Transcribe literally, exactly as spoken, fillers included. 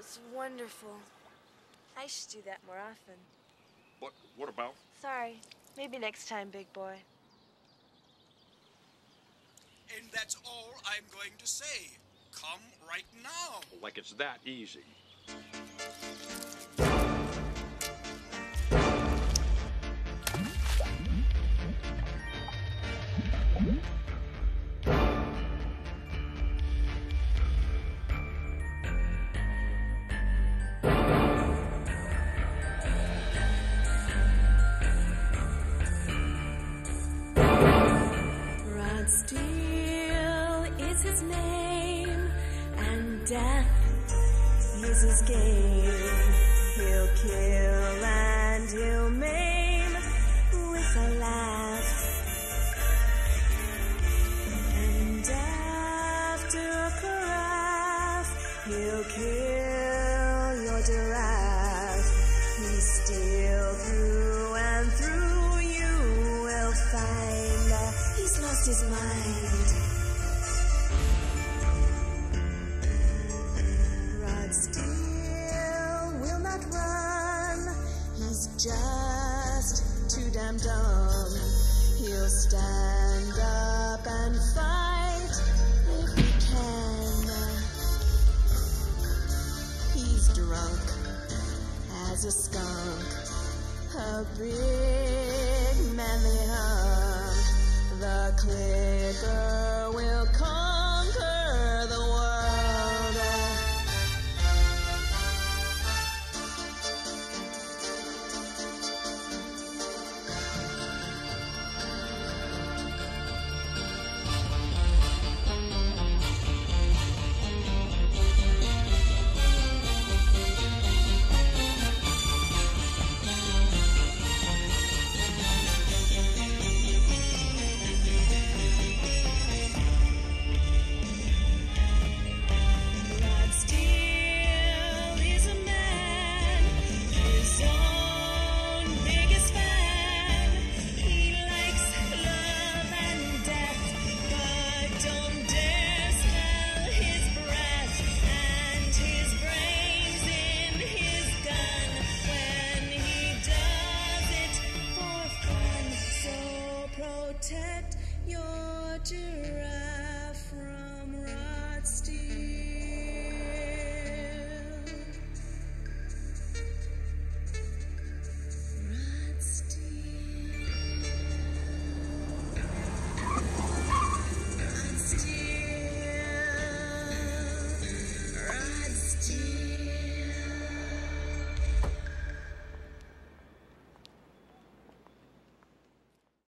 It's wonderful. I should do that more often. What, what about? Sorry. Maybe next time, big boy. And that's all I'm going to say. Come right now. Like it's that easy. Steele is his name, and death is his game. He'll kill and he'll maim with a laugh. And after a caress, he'll kill your giraffe. He's Steele through and through, you will find he's lost his mind. Rod Steele will not run. He's just too damn dumb. He'll stand up and fight if he can. He's drunk as a skunk, a big manly hunk. The clicker will come.